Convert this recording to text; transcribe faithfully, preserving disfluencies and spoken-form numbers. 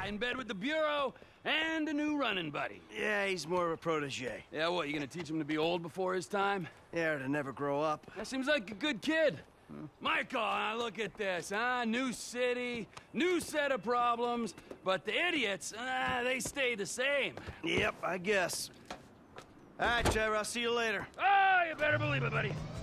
in bed with the Bureau and a new running buddy. Yeah, he's more of a protege. Yeah, what, you gonna teach him to be old before his time? Yeah, to never grow up. That seems like a good kid. Huh? Michael, uh, look at this, huh? New city, new set of problems, but the idiots, uh, they stay the same. Yep, I guess. All right, Trevor, I'll see you later. Oh, you better believe it, buddy.